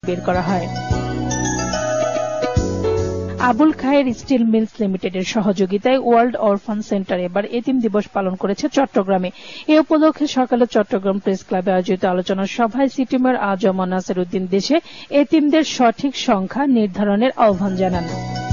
বের করা হয়। আবুল খায়ের স্টিল মিলস লিমিটেডের সহযোগিতায় ওয়ার্ল্ড অরফান সেন্টার এবার এতিম দিবস পালন করেছে চট্টগ্রামে। এ উপলক্ষে সকালে চট্টগ্রাম প্রেস ক্লাবে আয়োজিত আলোচনা সভায় সিটি মেয়র আ জ ম নাসির উদ্দিন দেশে এতিমদের সঠিক সংখ্যা নির্ধারণের আহ্বান জানান।